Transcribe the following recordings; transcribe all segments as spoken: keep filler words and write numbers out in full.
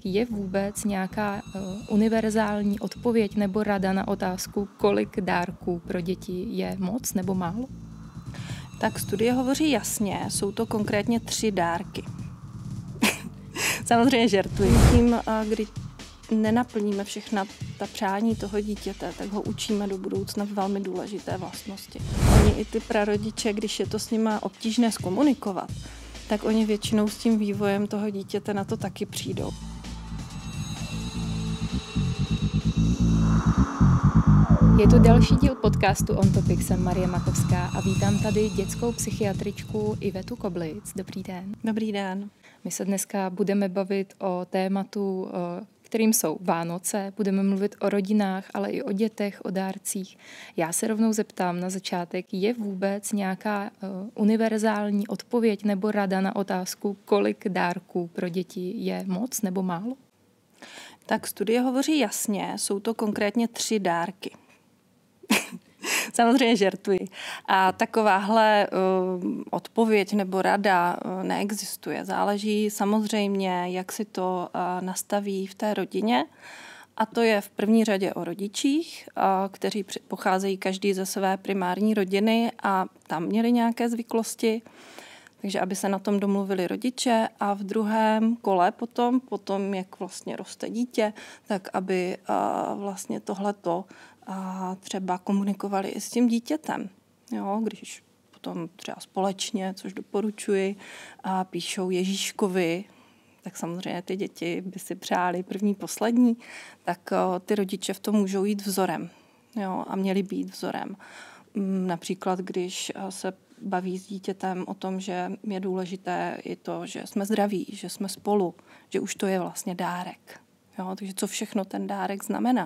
Je vůbec nějaká uh, univerzální odpověď nebo rada na otázku, kolik dárků pro děti je moc nebo málo? Tak studie hovoří jasně, jsou to konkrétně tři dárky. Samozřejmě žertuji. Tím, kdy nenaplníme všechna ta přání toho dítěte, tak ho učíme do budoucna velmi důležité vlastnosti. Oni i ty prarodiče, když je to s nima obtížné zkomunikovat, tak oni většinou s tím vývojem toho dítěte na to taky přijdou. Je to další díl podcastu On Topic, jsem Marie Makovská a vítám tady dětskou psychiatričku Ivetu Koblic. Dobrý den. Dobrý den. My se dneska budeme bavit o tématu, kterým jsou Vánoce, budeme mluvit o rodinách, ale i o dětech, o dárcích. Já se rovnou zeptám na začátek, je vůbec nějaká uh, univerzální odpověď nebo rada na otázku, kolik dárků pro děti je moc nebo málo? Tak studie hovoří jasně, jsou to konkrétně tři dárky. Samozřejmě žertuji. A takováhle uh, odpověď nebo rada uh, neexistuje. Záleží samozřejmě, jak si to uh, nastaví v té rodině. A to je v první řadě o rodičích, uh, kteří při- pocházejí každý ze své primární rodiny a tam měli nějaké zvyklosti. Takže aby se na tom domluvili rodiče a v druhém kole potom, potom jak vlastně roste dítě, tak aby uh, vlastně tohleto a třeba komunikovali i s tím dítětem. Jo, když potom třeba společně, což doporučuji, a píšou Ježíškovi, tak samozřejmě ty děti by si přáli první, poslední, tak o, ty rodiče v tom můžou jít vzorem. Jo, a měli být vzorem. Například, když se baví s dítětem o tom, že je důležité i to, že jsme zdraví, že jsme spolu, že už to je vlastně dárek. Jo, takže co všechno ten dárek znamená.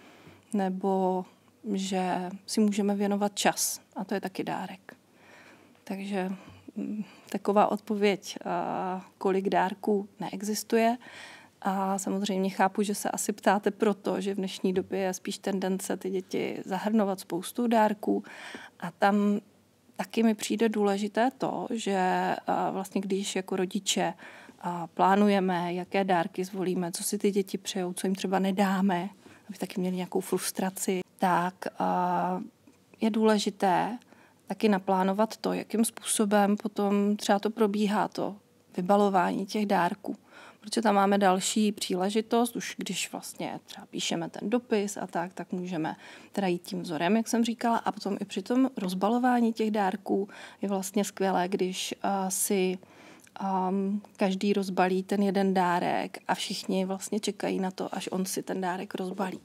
Nebo že si můžeme věnovat čas. A to je taky dárek. Takže m, taková odpověď, a, kolik dárků neexistuje. A samozřejmě chápu, že se asi ptáte proto, že v dnešní době je spíš tendence ty děti zahrnovat spoustu dárků. A tam taky mi přijde důležité to, že a, vlastně když jako rodiče a, plánujeme, jaké dárky zvolíme, co si ty děti přejou, co jim třeba nedáme, aby taky měli nějakou frustraci, tak uh, je důležité taky naplánovat to, jakým způsobem potom třeba to probíhá, to vybalování těch dárků. Protože tam máme další příležitost, už když vlastně třeba píšeme ten dopis a tak, tak můžeme teda jít tím vzorem, jak jsem říkala, a potom i při tom rozbalování těch dárků je vlastně skvělé, když uh, si Um, každý rozbalí ten jeden dárek a všichni vlastně čekají na to, až on si ten dárek rozbalí.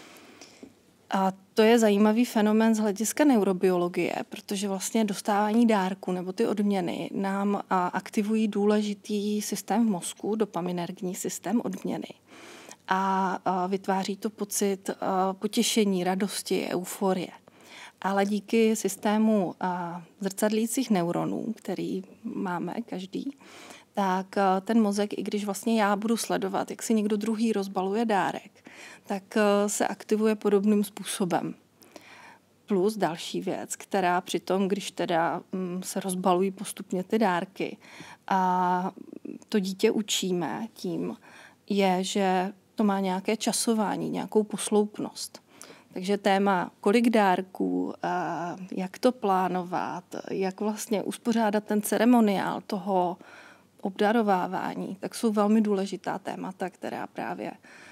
A to je zajímavý fenomén z hlediska neurobiologie, protože vlastně dostávání dárku nebo ty odměny nám a, aktivují důležitý systém v mozku, dopaminergní systém odměny. A, a vytváří to pocit a, potěšení, radosti, euforie. Ale díky systému a, zrcadlících neuronů, který máme každý, tak a, ten mozek, i když vlastně já budu sledovat, jak si někdo druhý rozbaluje dárek, tak a, se aktivuje podobným způsobem. Plus další věc, která přitom, když teda m, se rozbalují postupně ty dárky a to dítě učíme tím, je, že to má nějaké časování, nějakou posloupnost. Takže téma, kolik dárků, jak to plánovat, jak vlastně uspořádat ten ceremoniál toho obdarovávání, tak jsou velmi důležitá témata, která právě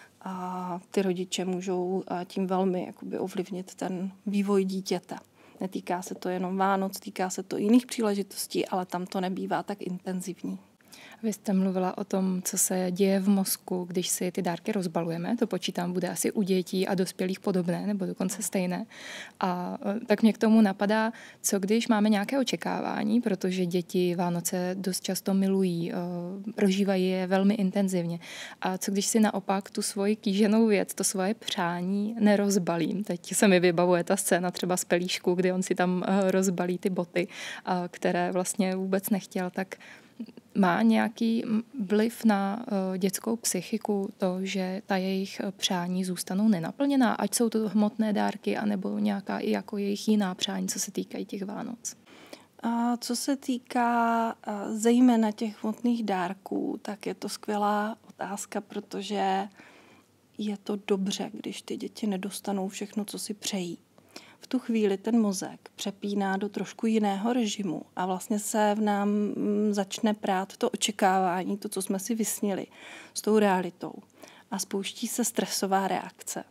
ty rodiče můžou tím velmi jakoby ovlivnit ten vývoj dítěte. Netýká se to jenom Vánoc, týká se to jiných příležitostí, ale tam to nebývá tak intenzivní. Vy jste mluvila o tom, co se děje v mozku, když si ty dárky rozbalujeme. To počítám, bude asi u dětí a dospělých podobné, nebo dokonce stejné. A tak mě k tomu napadá, co když máme nějaké očekávání, protože děti Vánoce dost často milují, prožívají je velmi intenzivně. A co když si naopak tu svoji kýženou věc, to svoje přání nerozbalím. Teď se mi vybavuje ta scéna třeba z Pelíšku, kdy on si tam rozbalí ty boty, které vlastně vůbec nechtěl, tak má nějaký vliv na uh, dětskou psychiku to, že ta jejich přání zůstanou nenaplněná, ať jsou to hmotné dárky, anebo nějaká i jako jejich jiná přání, co se týkají těch Vánoc? A co se týká zejména těch hmotných dárků, tak je to skvělá otázka, protože je to dobře, když ty děti nedostanou všechno, co si přejí. V tu chvíli ten mozek přepíná do trošku jiného režimu a vlastně se v nám začne prát to očekávání, to, co jsme si vysnili, s tou realitou. A spouští se stresová reakce.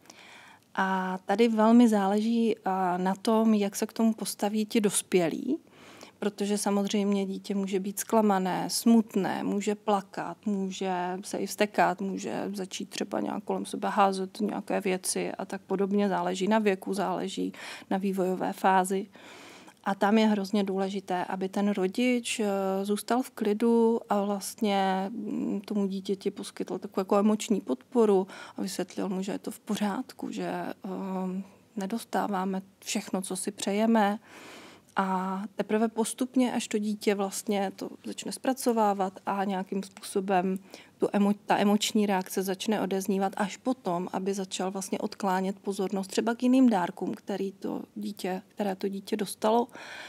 A tady velmi záleží na tom, jak se k tomu postaví ti dospělí, protože samozřejmě dítě může být zklamané, smutné, může plakat, může se i vztekat, může začít třeba nějak kolem sebe házet nějaké věci a tak podobně. Záleží na věku, záleží na vývojové fázi. A tam je hrozně důležité, aby ten rodič zůstal v klidu a vlastně tomu dítěti poskytl takovou jako emoční podporu a vysvětlil mu, že je to v pořádku, že um, nedostáváme všechno, co si přejeme. A teprve postupně, až to dítě vlastně to začne zpracovávat a nějakým způsobem tu emo, ta emoční reakce začne odeznívat až potom, aby začal vlastně odklánět pozornost třeba k jiným dárkům, který to dítě, které to dítě dostalo.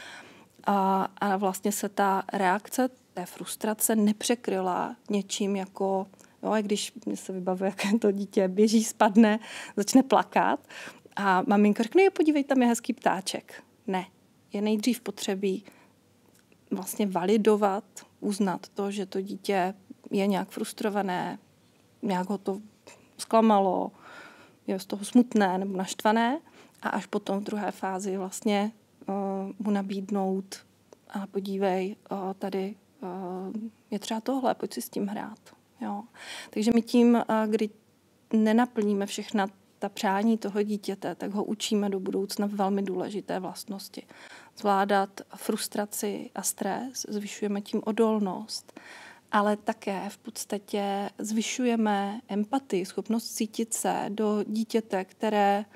A, a vlastně se ta reakce té frustrace nepřekryla něčím jako, jo, když mě se vybavuje, jak to dítě běží, spadne, začne plakat a maminka řekne, jo, podívej, tam je hezký ptáček. Ne. Je nejdřív potřebí vlastně validovat, uznat to, že to dítě je nějak frustrované, nějak ho to zklamalo, je z toho smutné nebo naštvané a až potom v druhé fázi vlastně uh, mu nabídnout a podívej, uh, tady uh, je třeba tohle, pojď si s tím hrát. Jo. Takže my tím, uh, kdy nenaplníme všechna ta přání toho dítěte, tak ho učíme do budoucna velmi důležité vlastnosti. Zvládat frustraci a stres, zvyšujeme tím odolnost, ale také v podstatě zvyšujeme empatii, schopnost cítit se do dítěte, které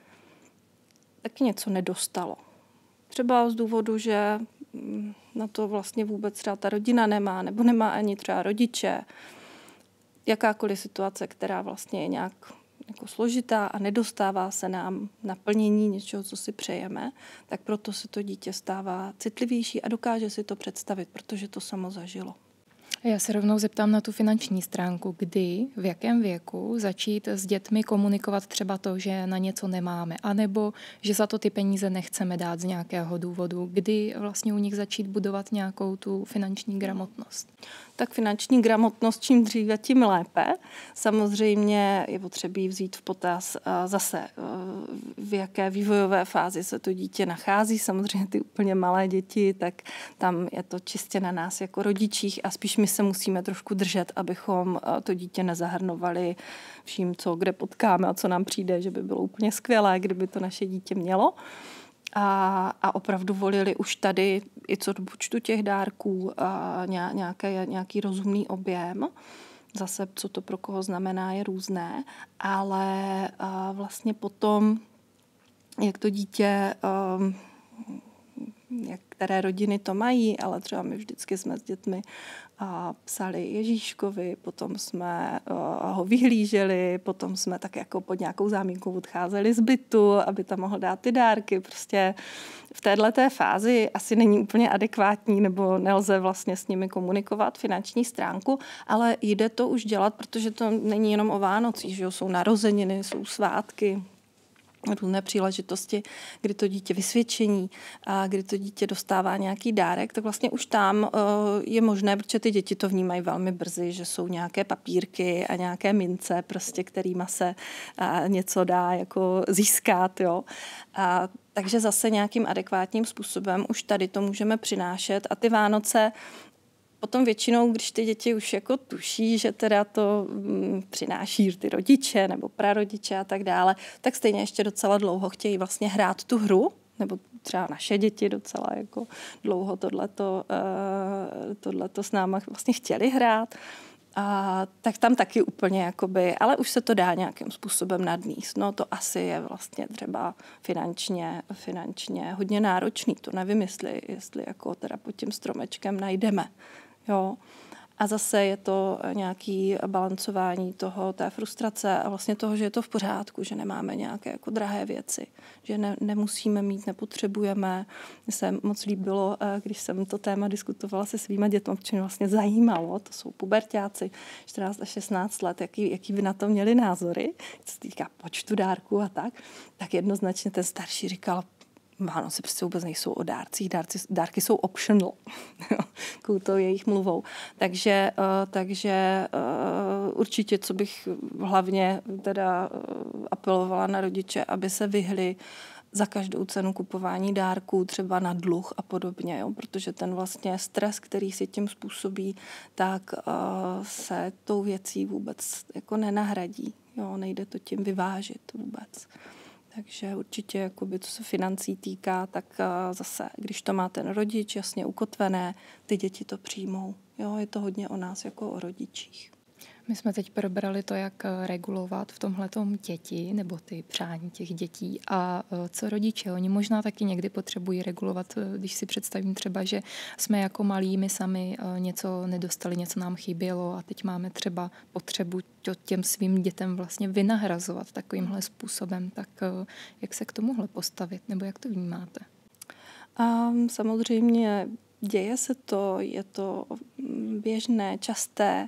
taky něco nedostalo. Třeba z důvodu, že na to vlastně vůbec třeba ta rodina nemá, nebo nemá ani třeba rodiče. Jakákoliv situace, která vlastně je nějak jako složitá a nedostává se nám naplnění něčeho, co si přejeme, tak proto se to dítě stává citlivější a dokáže si to představit, protože to samo zažilo. Já se rovnou zeptám na tu finanční stránku. Kdy, v jakém věku začít s dětmi komunikovat třeba to, že na něco nemáme, anebo že za to ty peníze nechceme dát z nějakého důvodu? Kdy vlastně u nich začít budovat nějakou tu finanční gramotnost? Tak finanční gramotnost čím dříve, tím lépe. Samozřejmě je potřebí vzít v potaz zase, v jaké vývojové fázi se to dítě nachází. Samozřejmě ty úplně malé děti, tak tam je to čistě na nás jako rodičích a spíš my se musíme trošku držet, abychom to dítě nezahrnovali vším, co kde potkáme a co nám přijde, že by bylo úplně skvělé, kdyby to naše dítě mělo. A, a opravdu volili už tady i co do počtu těch dárků a nějaké, nějaký rozumný objem. Zase, co to pro koho znamená, je různé, ale vlastně potom, jak to dítě, jak které rodiny to mají, ale třeba my vždycky jsme s dětmi a psali Ježíškovi, potom jsme uh, ho vyhlíželi, potom jsme tak jako pod nějakou zámínkou odcházeli z bytu, aby tam mohl dát ty dárky. Prostě v téhleté fázi asi není úplně adekvátní nebo nelze vlastně s nimi komunikovat finanční stránku, ale jde to už dělat, protože to není jenom o Vánocích, že jo? Jsou narozeniny, jsou svátky, různé příležitosti, kdy to dítě vysvědčení a kdy to dítě dostává nějaký dárek, tak vlastně už tam uh, je možné, protože ty děti to vnímají velmi brzy, že jsou nějaké papírky a nějaké mince, prostě, kterýma se uh, něco dá jako získat. Jo. A, takže zase nějakým adekvátním způsobem už tady to můžeme přinášet a ty Vánoce potom většinou, když ty děti už jako tuší, že teda to mm, přináší ty rodiče nebo prarodiče a tak dále, tak stejně ještě docela dlouho chtějí vlastně hrát tu hru, nebo třeba naše děti docela jako dlouho tohleto, uh, tohleto s náma vlastně chtěli hrát. A tak tam taky úplně jakoby, ale už se to dá nějakým způsobem nadníst. No to asi je vlastně třeba finančně, finančně hodně náročný. To nevím, jestli, jestli jako teda pod tím stromečkem najdeme. Jo. A zase je to nějaký balancování toho, té frustrace a vlastně toho, že je to v pořádku, že nemáme nějaké jako drahé věci, že ne, nemusíme mít, nepotřebujeme. Mně se moc líbilo, když jsem to téma diskutovala se svýma dětmi, protože mě vlastně zajímalo, to jsou puberťáci, čtrnáct až šestnáct let, jaký, jaký by na to měli názory, co se týká počtu dárků a tak, tak jednoznačně ten starší říkal, Vánoce prostě vůbec nejsou o dárcích, dárci, dárky jsou optional, tou jejich mluvou. Takže, uh, takže uh, určitě, co bych hlavně teda uh, apelovala na rodiče, aby se vyhli za každou cenu kupování dárků, třeba na dluh a podobně, jo? Protože ten vlastně stres, který si tím způsobí, tak uh, se tou věcí vůbec jako nenahradí. Jo? Nejde to tím vyvážit vůbec. Takže určitě, jakoby, co se financí týká, tak uh, zase, když to má ten rodič jasně ukotvené, ty děti to přijmou. Jo? Je to hodně o nás jako o rodičích. My jsme teď probrali to, jak regulovat v tomhletom děti nebo ty přání těch dětí a co rodiče. Oni možná taky někdy potřebují regulovat, když si představím třeba, že jsme jako malí, my sami něco nedostali, něco nám chybělo a teď máme třeba potřebu těm svým dětem vlastně vynahrazovat takovýmhle způsobem. Tak jak se k tomuhle postavit nebo jak to vnímáte? A samozřejmě děje se to, je to běžné, časté.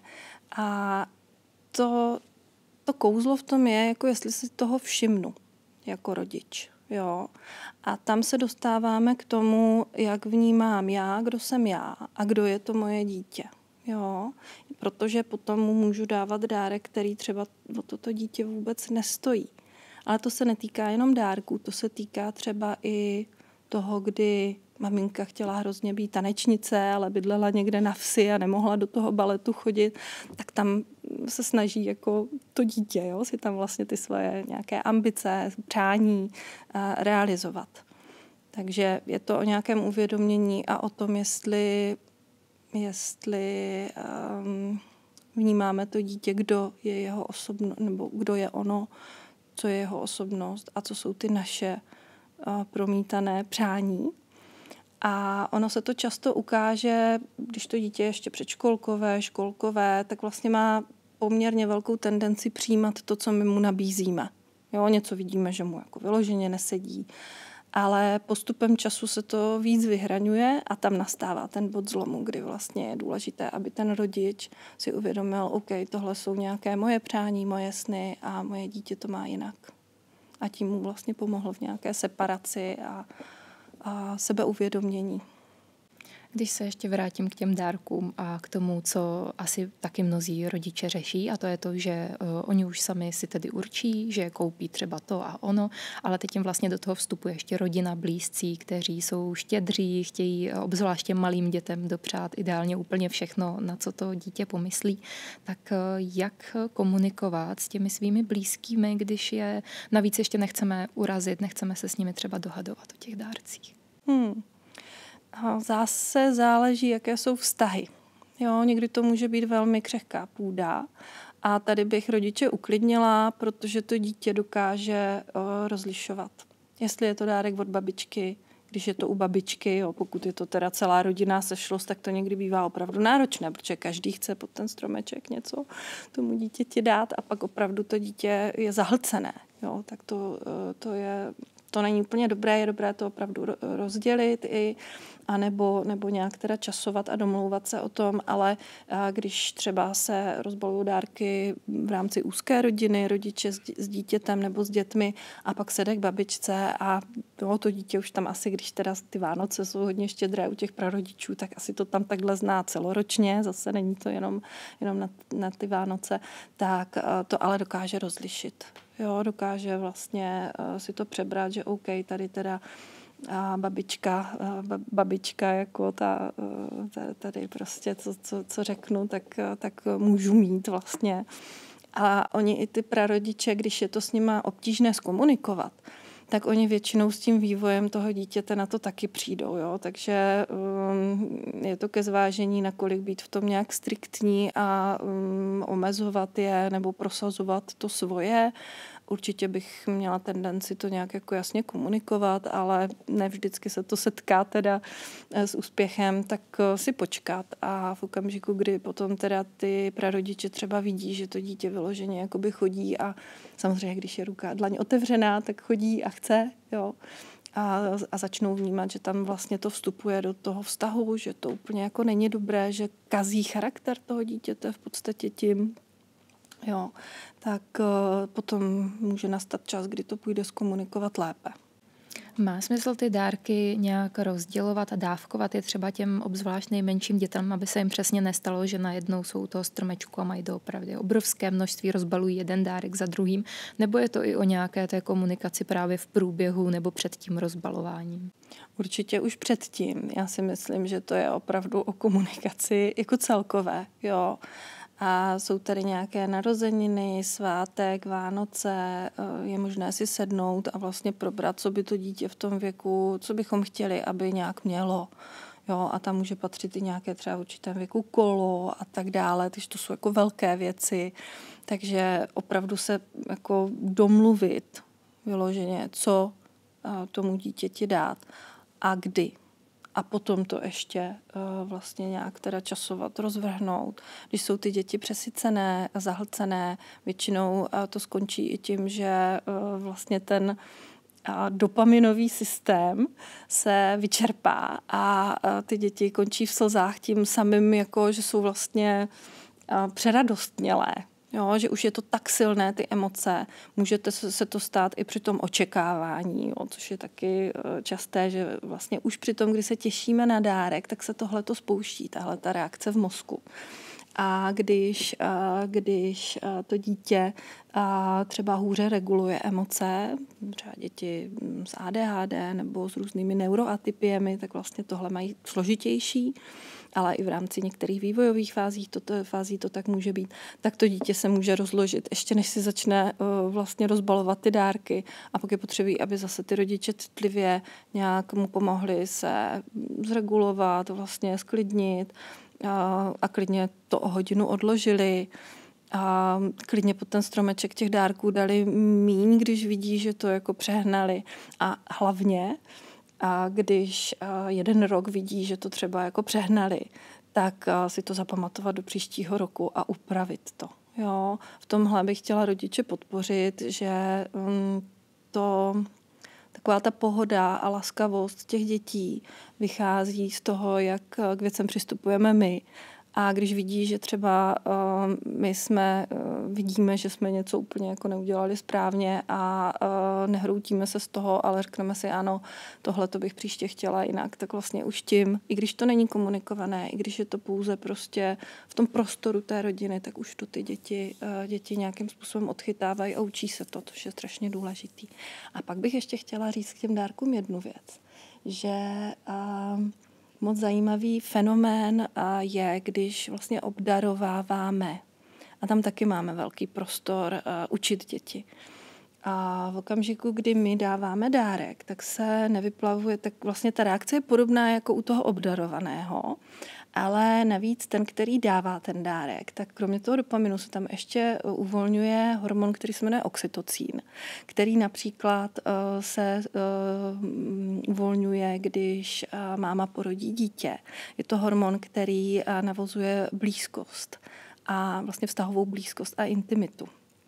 A to, to kouzlo v tom je, jako jestli si toho všimnu jako rodič. Jo. A tam se dostáváme k tomu, jak vnímám já, kdo jsem já a kdo je to moje dítě. Jo. Protože potom mu můžu dávat dárek, který třeba o toto dítě vůbec nestojí. Ale to se netýká jenom dárků, to se týká třeba i toho, kdy maminka chtěla hrozně být tanečnice, ale bydlela někde na vsi a nemohla do toho baletu chodit, tak tam se snaží jako to dítě, jo, si tam vlastně ty svoje nějaké ambice, přání uh, realizovat. Takže je to o nějakém uvědomění a o tom, jestli, jestli um, vnímáme to dítě, kdo je jeho osobnost, nebo kdo je ono, co je jeho osobnost a co jsou ty naše uh, promítané přání. A ono se to často ukáže, když to dítě je ještě předškolkové, školkové, tak vlastně má poměrně velkou tendenci přijímat to, co my mu nabízíme. Jo, něco vidíme, že mu jako vyloženě nesedí, ale postupem času se to víc vyhraňuje a tam nastává ten bod zlomu, kdy vlastně je důležité, aby ten rodič si uvědomil, OK, tohle jsou nějaké moje přání, moje sny a moje dítě to má jinak. A tím mu vlastně pomohl v nějaké separaci a a sebeuvědomění. Když se ještě vrátím k těm dárkům a k tomu, co asi taky mnozí rodiče řeší, a to je to, že uh, oni už sami si tedy určí, že koupí třeba to a ono, ale teď jim vlastně do toho vstupuje ještě rodina, blízcí, kteří jsou štědří, chtějí obzvláště malým dětem dopřát ideálně úplně všechno, na co to dítě pomyslí. Tak uh, jak komunikovat s těmi svými blízkými, když je navíc ještě nechceme urazit, nechceme se s nimi třeba dohadovat o těch dárcích? Hmm. A zase záleží, jaké jsou vztahy. Jo, někdy to může být velmi křehká půda a tady bych rodiče uklidnila, protože to dítě dokáže o, rozlišovat. Jestli je to dárek od babičky, když je to u babičky, jo, pokud je to teda celá rodinná sešlost, tak to někdy bývá opravdu náročné, protože každý chce pod ten stromeček něco tomu dítěti dát a pak opravdu to dítě je zahlcené. Jo, tak to, to je... To není úplně dobré, je dobré to opravdu rozdělit i, anebo, nebo nějak teda časovat a domlouvat se o tom, ale když třeba se rozbalují dárky v rámci úzké rodiny, rodiče s dítětem nebo s dětmi a pak se jde k babičce a no, to dítě už tam asi, když teda ty Vánoce jsou hodně štědré u těch prarodičů, tak asi to tam takhle zná celoročně, zase není to jenom, jenom na, na ty Vánoce, tak to ale dokáže rozlišit. Jo, dokáže vlastně uh, si to přebrat, že OK, tady teda uh, babička, uh, babička jako ta, uh, tady prostě, co, co, co řeknu, tak, uh, tak můžu mít vlastně. A oni i ty prarodiče, když je to s nima obtížné zkomunikovat, tak oni většinou s tím vývojem toho dítěte na to taky přijdou. Jo? Takže um, je to ke zvážení, nakolik být v tom nějak striktní a um, omezovat je nebo prosazovat to svoje. Určitě bych měla tendenci to nějak jako jasně komunikovat, ale ne vždycky se to setká teda s úspěchem, tak si počkat. A v okamžiku, kdy potom teda ty prarodiče třeba vidí, že to dítě vyloženě jakoby chodí a samozřejmě, když je ruka dlaň otevřená, tak chodí a chce, jo. A, a začnou vnímat, že tam vlastně to vstupuje do toho vztahu, že to úplně jako není dobré, že kazí charakter toho dítěte v podstatě tím, jo, tak uh, potom může nastat čas, kdy to půjde zkomunikovat lépe. Má smysl ty dárky nějak rozdělovat a dávkovat je třeba těm obzvlášť nejmenším dětem, aby se jim přesně nestalo, že najednou jsou toho stromečku a mají doopravdy obrovské množství, rozbalují jeden dárek za druhým, nebo je to i o nějaké té komunikaci právě v průběhu nebo před tím rozbalováním? Určitě už předtím. Já si myslím, že to je opravdu o komunikaci jako celkové, jo. A jsou tady nějaké narozeniny, svátek, Vánoce, je možné si sednout a vlastně probrat, co by to dítě v tom věku, co bychom chtěli, aby nějak mělo. Jo, a tam může patřit i nějaké třeba v určitém věku kolo a tak dále, takže to jsou jako velké věci. Takže opravdu se jako domluvit vyloženě, co tomu dítěti dát a kdy. A potom to ještě uh, vlastně nějak teda časovat, rozvrhnout. Když jsou ty děti přesycené, zahlcené, většinou uh, to skončí i tím, že uh, vlastně ten uh, dopaminový systém se vyčerpá a uh, ty děti končí v slzách tím samým, jako že jsou vlastně uh, přeradostnělé. Jo, že už je to tak silné, ty emoce, můžete se to stát i při tom očekávání, jo, což je taky časté, že vlastně už při tom, kdy se těšíme na dárek, tak se tohle to spouští, tahle ta reakce v mozku. A když, když to dítě třeba hůře reguluje emoce, třeba děti s A D H D nebo s různými neuroatypiemi, tak vlastně tohle mají složitější, ale i v rámci některých vývojových fází to, fází to tak může být, tak to dítě se může rozložit, ještě než si začne uh, vlastně rozbalovat ty dárky a pak je potřebí, aby zase ty rodiče citlivě nějak mu pomohli se zregulovat, vlastně sklidnit a, a klidně to o hodinu odložili a klidně pod ten stromeček těch dárků dali míň, když vidí, že to jako přehnali a hlavně a když jeden rok vidí, že to třeba jako přehnali, tak si to zapamatovat do příštího roku a upravit to. Jo, v tomhle bych chtěla rodiče podpořit, že to taková ta pohoda a laskavost těch dětí vychází z toho, jak k věcem přistupujeme my. A když vidí, že třeba uh, my jsme, uh, vidíme, že jsme něco úplně jako neudělali správně a uh, nehroutíme se z toho, ale řekneme si, ano, tohle to bych příště chtěla jinak, tak vlastně už tím, i když to není komunikované, i když je to pouze prostě v tom prostoru té rodiny, tak už to ty děti, uh, děti nějakým způsobem odchytávají a učí se to, což je strašně důležitý. A pak bych ještě chtěla říct k těm dárkům jednu věc, že uh, moc zajímavý fenomén je, když vlastně obdarováváme. A tam taky máme velký prostor uh, učit děti. A v okamžiku, kdy my dáváme dárek, tak se nevyplavuje, tak vlastně ta reakce je podobná jako u toho obdarovaného, ale navíc ten, který dává ten dárek, tak kromě toho dopaminu se tam ještě uvolňuje hormon, který se jmenuje oxytocín, který například uh, se uh, uvolňuje, když uh, máma porodí dítě. Je to hormon, který uh, navozuje blízkost a vlastně vztahovou blízkost a intimitu.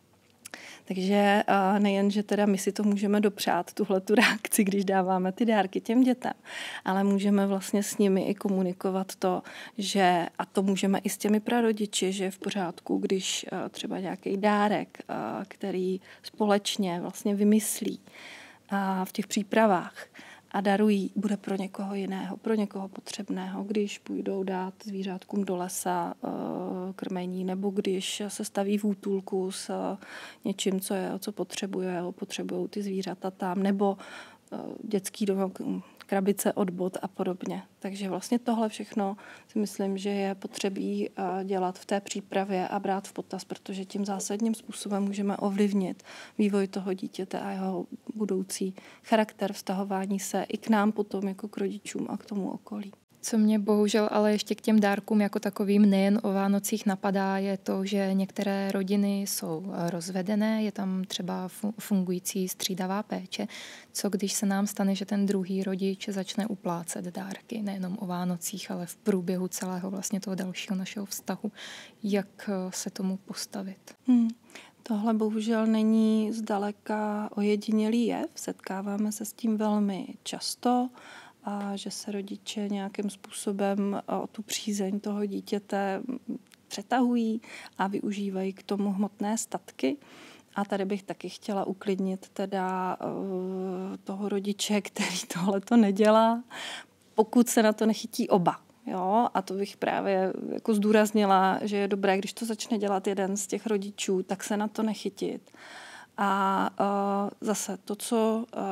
Takže nejen, že teda my si to můžeme dopřát, tuhletu reakci, když dáváme ty dárky těm dětem, ale můžeme vlastně s nimi i komunikovat to, že, a to můžeme i s těmi prarodiči, že je v pořádku, když třeba nějaký dárek, který společně vlastně vymyslí v těch přípravách a darují, bude pro někoho jiného, pro někoho potřebného, když půjdou dát zvířátkům do lesa krmení, nebo když se staví v útulku s něčím, co je, co potřebuje, potřebují ty zvířata tam, nebo dětský domov, krabice od bot a podobně. Takže vlastně tohle všechno si myslím, že je potřebí dělat v té přípravě a brát v potaz, protože tím zásadním způsobem můžeme ovlivnit vývoj toho dítěte a jeho budoucí charakter, vztahování se i k nám potom jako k rodičům a k tomu okolí. Co mě bohužel ale ještě k těm dárkům jako takovým nejen o Vánocích napadá, je to, že některé rodiny jsou rozvedené, je tam třeba fungující střídavá péče. Co když se nám stane, že ten druhý rodič začne uplácet dárky, nejenom o Vánocích, ale v průběhu celého vlastně toho dalšího našeho vztahu. Jak se tomu postavit? Hmm. Tohle bohužel není zdaleka ojedinělý jev, setkáváme se s tím velmi často, a že se rodiče nějakým způsobem o tu přízeň toho dítěte přetahují a využívají k tomu hmotné statky. A tady bych taky chtěla uklidnit teda toho rodiče, který tohle to nedělá, pokud se na to nechytí oba. Jo, a to bych právě jako zdůraznila, že je dobré, když to začne dělat jeden z těch rodičů, tak se na to nechytit. A uh, zase to, co uh,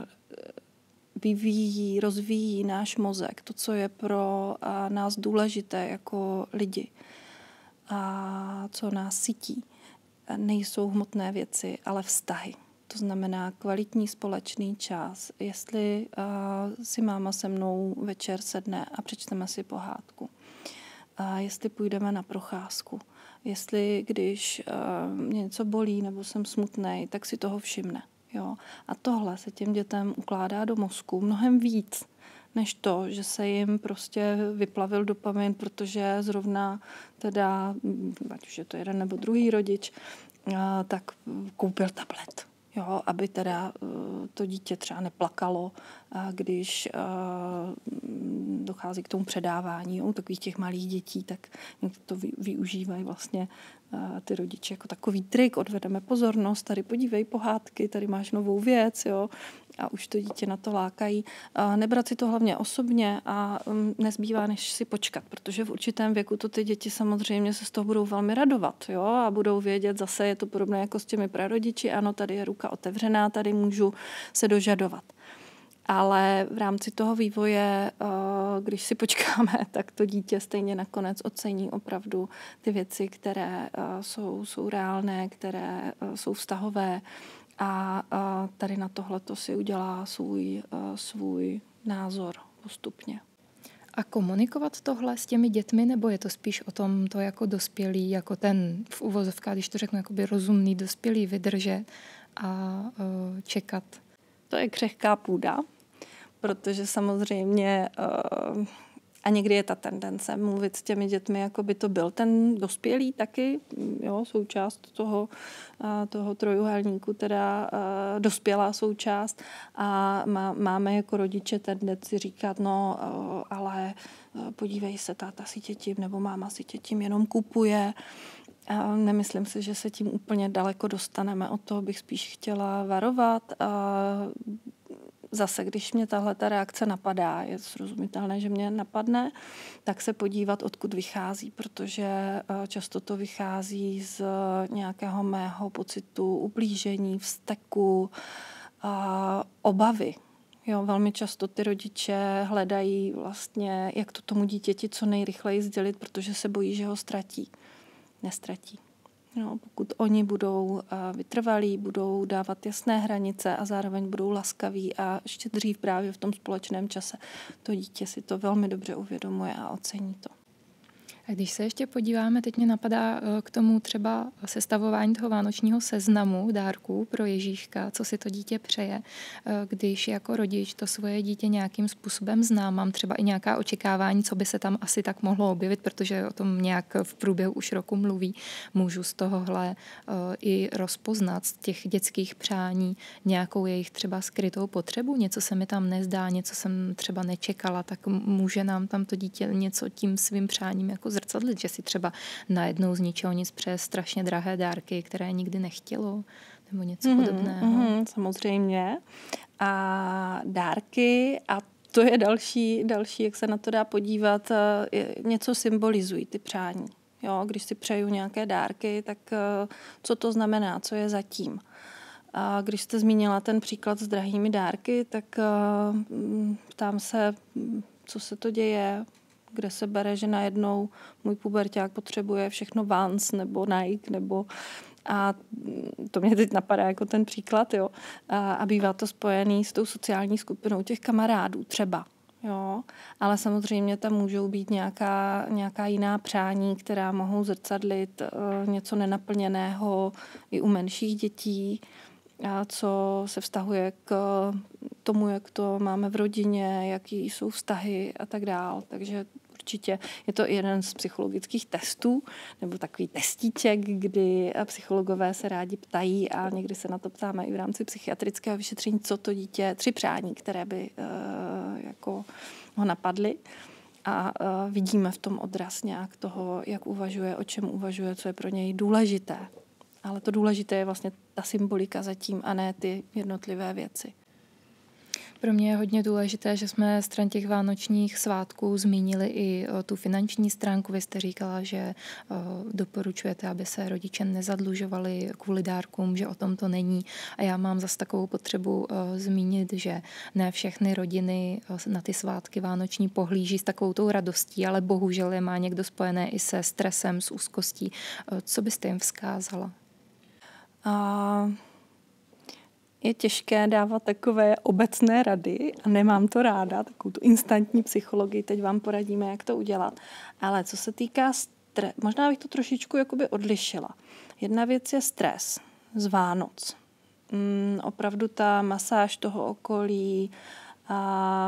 vyvíjí, rozvíjí náš mozek, to, co je pro uh, nás důležité jako lidi a co nás sytí, nejsou hmotné věci, ale vztahy. To znamená kvalitní společný čas. Jestli uh, si máma se mnou večer sedne a přečteme si pohádku. Uh, jestli půjdeme na procházku. Jestli když uh, mě něco bolí nebo jsem smutnej, tak si toho všimne. Jo? A tohle se těm dětem ukládá do mozku mnohem víc, než to, že se jim prostě vyplavil dopamin, protože zrovna teda, ať už je to jeden nebo druhý rodič, uh, tak koupil tablet. Jo, aby teda uh, to dítě třeba neplakalo, uh, když uh, dochází k tomu předávání u takových těch malých dětí, tak to vy, využívají vlastně uh, ty rodiče jako takový trik, odvedeme pozornost, tady podívej pohádky, tady máš novou věc, jo, a už to dítě na to lákají. Uh, nebrat si to hlavně osobně a um, nezbývá, než si počkat, protože v určitém věku to ty děti samozřejmě se z toho budou velmi radovat, jo, a budou vědět, zase je to podobné jako s těmi prarodiči, ano, tady je ruka otevřená, tady můžu se dožadovat. Ale v rámci toho vývoje, když si počkáme, tak to dítě stejně nakonec ocení opravdu ty věci, které jsou, jsou reálné, které jsou vztahové a tady na tohleto si udělá svůj, svůj názor postupně. A komunikovat tohle s těmi dětmi, nebo je to spíš o tom, to jako dospělý, jako ten v uvozovkách, když to řeknu, jakoby rozumný dospělý vydržet a uh, čekat? To je křehká půda, protože samozřejmě uh, a někdy je ta tendence mluvit s těmi dětmi, jako by to byl ten dospělý taky, jo, součást toho, uh, toho trojuhelníku, teda uh, dospělá součást a má, máme jako rodiče tendenci říkat, no uh, ale uh, podívej se, táta si tě tím nebo máma si tě tím jenom kupuje. A nemyslím si, že se tím úplně daleko dostaneme. Od toho bych spíš chtěla varovat. A zase, když mě tahle ta reakce napadá, je srozumitelné, že mě napadne, tak se podívat, odkud vychází, protože často to vychází z nějakého mého pocitu ublížení, vzteku, obavy. Jo, velmi často ty rodiče hledají vlastně, jak to tomu dítěti co nejrychleji sdělit, protože se bojí, že ho ztratí. Nestratí. No, pokud oni budou vytrvalí, budou dávat jasné hranice a zároveň budou laskaví a ještě dřív právě v tom společném čase, to dítě si to velmi dobře uvědomuje a ocení to. A když se ještě podíváme, teď mě napadá k tomu třeba sestavování toho vánočního seznamu dárků pro Ježíška, co si to dítě přeje. Když jako rodič to svoje dítě nějakým způsobem znám, mám třeba i nějaká očekávání, co by se tam asi tak mohlo objevit, protože o tom nějak v průběhu už roku mluví. Můžu z tohohle i rozpoznat z těch dětských přání nějakou jejich třeba skrytou potřebu, něco se mi tam nezdá, něco jsem třeba nečekala, tak může nám tam to dítě něco tím svým přáním jako zrcadlit, že si třeba najednou z ničeho nic přeje strašně drahé dárky, které nikdy nechtělo, nebo něco mm, podobného. Mm, samozřejmě. A dárky, a to je další, další, jak se na to dá podívat, něco symbolizují ty přání. Jo, když si přeju nějaké dárky, tak co to znamená, co je zatím. A když jste zmínila ten příklad s drahými dárky, tak uh, ptám se, co se to děje, kde se bere, že najednou můj puberťák potřebuje všechno Vans nebo Nike, nebo a to mě teď napadá jako ten příklad, jo. A, a bývá to spojený s tou sociální skupinou těch kamarádů třeba. Jo, ale samozřejmě tam můžou být nějaká, nějaká jiná přání, která mohou zrcadlit uh, něco nenaplněného i u menších dětí, a co se vztahuje k tomu, jak to máme v rodině, jaký jsou vztahy a tak dál. Takže určitě je to jeden z psychologických testů, nebo takový testíček, kdy psychologové se rádi ptají a někdy se na to ptáme i v rámci psychiatrického vyšetření, co to dítě, tři přání, které by uh, jako ho napadly. A uh, vidíme v tom odraz nějak toho, jak uvažuje, o čem uvažuje, co je pro něj důležité. Ale to důležité je vlastně ta symbolika zatím a ne ty jednotlivé věci. Pro mě je hodně důležité, že jsme stran těch vánočních svátků zmínili i tu finanční stránku. Vy jste říkala, že doporučujete, aby se rodiče nezadlužovali kvůli dárkům, že o tom to není. A já mám zase takovou potřebu zmínit, že ne všechny rodiny na ty svátky vánoční pohlíží s takovou tou radostí, ale bohužel je má někdo spojené i se stresem, s úzkostí. Co byste jim vzkázala? A... Je těžké dávat takové obecné rady a nemám to ráda, takovou tu instantní psychologii, teď vám poradíme, jak to udělat. Ale co se týká stres, možná bych to trošičku jakoby odlišila. Jedna věc je stres z Vánoc. Mm, opravdu ta masáž toho okolí, a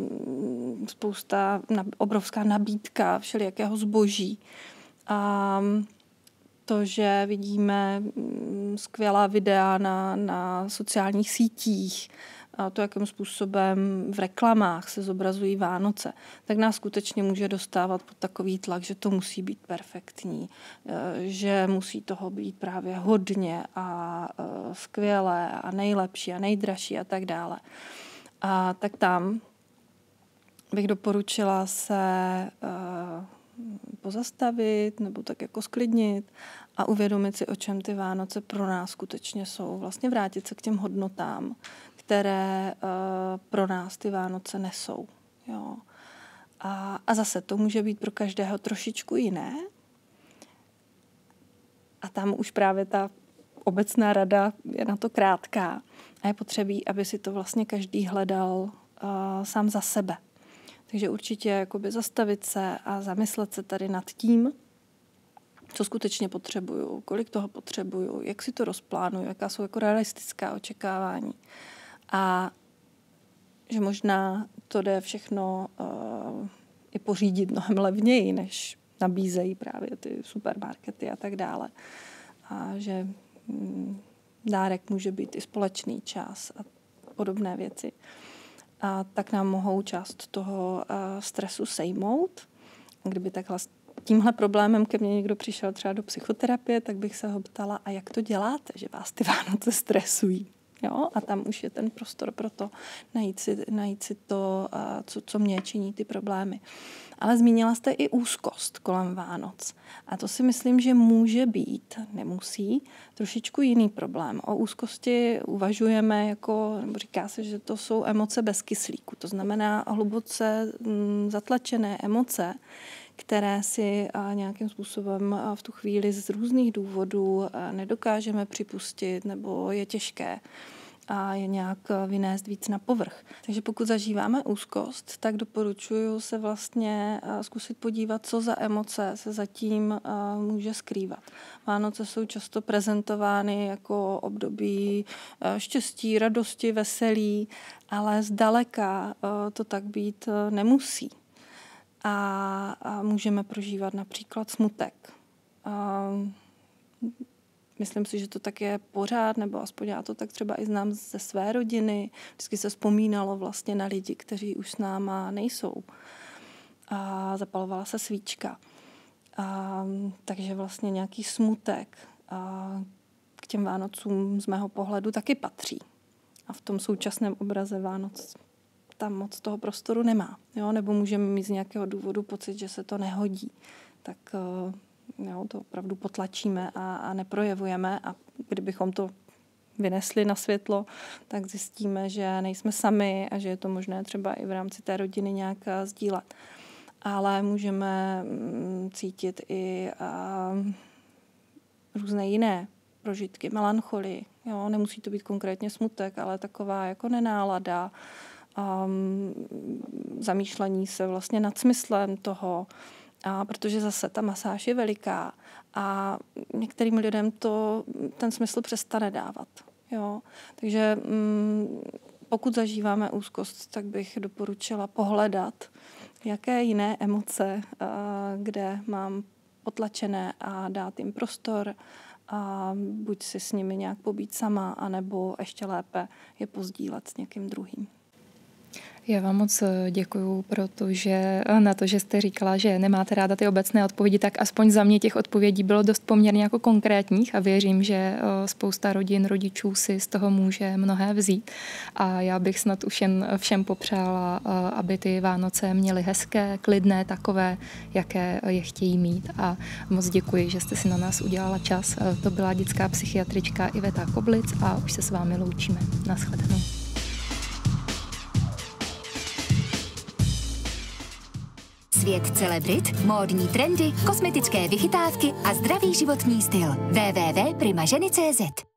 spousta, obrovská nabídka všelijakého zboží. A to, že vidíme skvělá videa na, na sociálních sítích, a to, jakým způsobem v reklamách se zobrazují Vánoce, tak nás skutečně může dostávat pod takový tlak, že to musí být perfektní, že musí toho být právě hodně a skvělé a nejlepší a nejdražší a tak dále. A tak tam bych doporučila se pozastavit nebo tak jako sklidnit a uvědomit si, o čem ty Vánoce pro nás skutečně jsou. Vlastně vrátit se k těm hodnotám, které uh, pro nás ty Vánoce nesou. Jo. A, a zase to může být pro každého trošičku jiné. A tam už právě ta obecná rada je na to krátká. A je potřebí, aby si to vlastně každý hledal uh, sám za sebe. Takže určitě jakoby zastavit se a zamyslet se tady nad tím, co skutečně potřebuju, kolik toho potřebuju, jak si to rozplánuju, jaká jsou jako realistická očekávání. A že možná to jde všechno uh, i pořídit mnohem levněji, než nabízejí právě ty supermarkety a tak dále. A že mm, dárek může být i společný čas a podobné věci. A tak nám mohou část toho uh, stresu sejmout. Kdyby takhle tímhle problémem ke mně někdo přišel třeba do psychoterapie, tak bych se ho ptala, a jak to děláte, že vás ty Vánoce stresují? Jo? A tam už je ten prostor pro to najít si, najít si to, uh, co, co mě činí ty problémy. Ale zmínila jste i úzkost kolem Vánoc. A to si myslím, že může být, nemusí, trošičku jiný problém. O úzkosti uvažujeme jako, nebo říká se, že to jsou emoce bez kyslíku. To znamená hluboce mm, zatlačené emoce, které si a, nějakým způsobem a, v tu chvíli z různých důvodů a, nedokážeme připustit, nebo je těžké a je nějak vynést víc na povrch. Takže pokud zažíváme úzkost, tak doporučuji se vlastně zkusit podívat, co za emoce se zatím může skrývat. Vánoce jsou často prezentovány jako období štěstí, radosti, veselí, ale zdaleka to tak být nemusí. A můžeme prožívat například smutek. Myslím si, že to tak je pořád, nebo aspoň já to tak třeba i znám ze své rodiny. Vždycky se vzpomínalo vlastně na lidi, kteří už s náma nejsou. A zapalovala se svíčka. A, takže vlastně nějaký smutek a k těm Vánocům z mého pohledu taky patří. A v tom současném obraze Vánoc tam moc toho prostoru nemá. Jo? Nebo můžeme mít z nějakého důvodu pocit, že se to nehodí. Tak jo, to opravdu potlačíme a, a neprojevujeme, a kdybychom to vynesli na světlo, tak zjistíme, že nejsme sami a že je to možné třeba i v rámci té rodiny nějak sdílet. Ale můžeme cítit i uh, různé jiné prožitky, melancholii. Jo? Nemusí to být konkrétně smutek, ale taková jako nenálada, um, zamýšlení se vlastně nad smyslem toho, a protože zase ta masáž je veliká a některým lidem to ten smysl přestane dávat. Jo? Takže um, pokud zažíváme úzkost, tak bych doporučila pohledat, jaké jiné emoce, uh, kde mám potlačené a dát jim prostor a buď si s nimi nějak pobít sama, anebo ještě lépe je pozdílet s někým druhým. Já vám moc děkuju, protože na to, že jste říkala, že nemáte ráda ty obecné odpovědi, tak aspoň za mě těch odpovědí bylo dost poměrně jako konkrétních a věřím, že spousta rodin, rodičů si z toho může mnohé vzít. A já bych snad už jen všem popřála, aby ty Vánoce měly hezké, klidné, takové, jaké je chtějí mít. A moc děkuji, že jste si na nás udělala čas. To byla dětská psychiatrička Iveta Koblic a už se s vámi loučíme. Naschledanou. Svět celebrit, módní trendy, kosmetické vychytávky a zdravý životní styl. w w w tečka prima ženy tečka cé zet